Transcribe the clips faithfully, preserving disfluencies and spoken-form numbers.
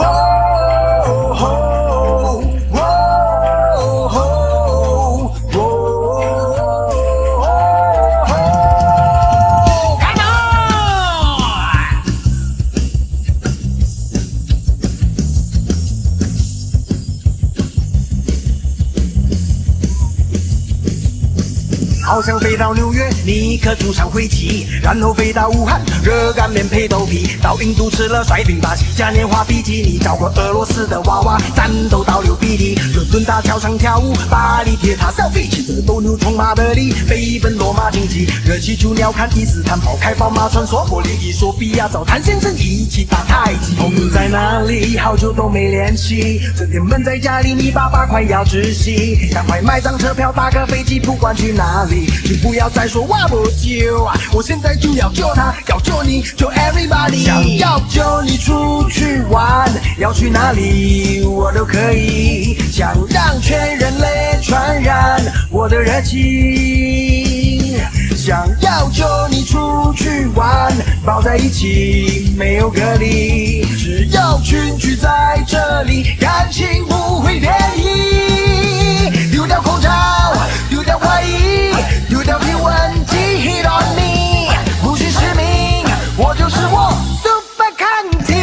好想飞到纽约，尼克主场挥旗，然后飞到武汉，热干面配豆皮，到印度吃了甩饼巴西嘉年华比基尼，找过俄罗斯的娃娃，战斗到流鼻涕，伦敦大桥上跳舞，巴黎铁塔 selfie， 骑着斗牛冲马德里，飞奔罗马竞技，热气球鸟瞰伊斯坦堡，开宝马穿梭玻璃伊索比亚，找谭先生一起打太极。朋友在哪里？好久都没联系，整天闷在家里，你爸爸快要窒息，赶快买张车票搭个飞机，不管去哪里。你不要再说哇不救啊！我现在就要救他，要救你，救 everybody。想要救你出去玩，要去哪里我都可以。想让全人类传染我的热情。想要救你出去玩，抱在一起没有隔离，只要群聚在这里，感情不会变异。丢掉口罩，丢掉怀疑，丢掉体温计 hit on me， 不需实名，我就是我 super 康体。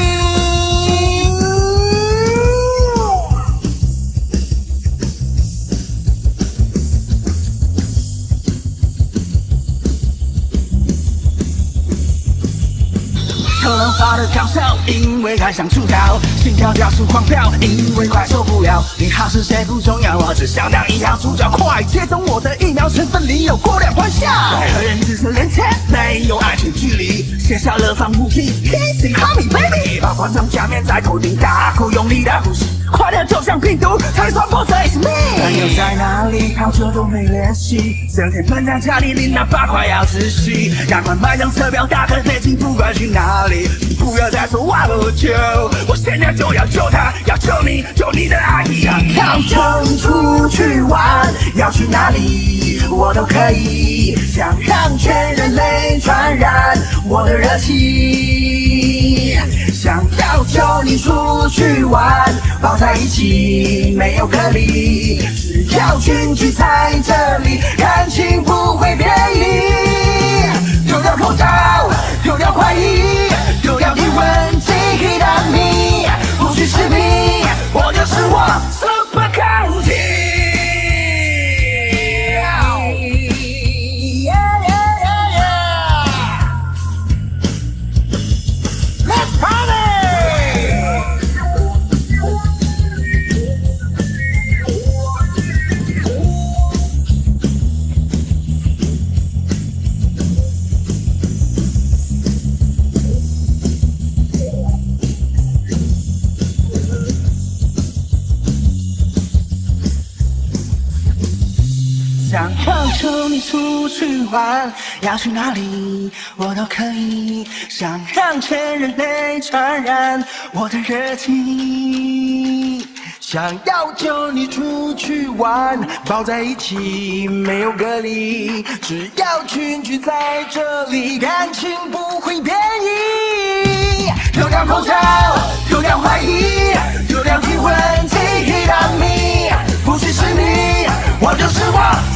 可能发的高烧，因为太想出逃，心跳加速狂飙，因为快受不了。你好是谁不重要，我只想当一号主角，快接种我的疫苗，身份里有过量欢笑。和人只是连接，没有安全距离，卸下了防护衣 ，Kissing call me baby， 把关上假面在头顶，大口用力的呼吸，快乐就像病毒，才传播这 is me。朋友在哪里？好久都没联系，整天闷在家里，你那把快要窒息，赶快买张车票，搭个飞机，不管去哪里。不要再说哇不救，我现在就要救他，要救你，救你的阿姨。想要救你出去玩，要去哪里我都可以。想让全人类传染我的热情。想要救你出去玩，抱在一起没有隔离，只要群聚在这里，感情不会变异。丢掉口罩，丢掉怀疑，丢掉体温计 hit on me， 不需实名，我就是我 super 康体。Let's party！想要求你出去玩，要去哪里我都可以。想让全人类传染我的热情。想要救你出去玩，抱在一起没有隔离，只要群聚在这里，感情不会变异。丢掉口罩，丢掉怀疑，丢掉体温计 hit on me， 不需实名，我就是我。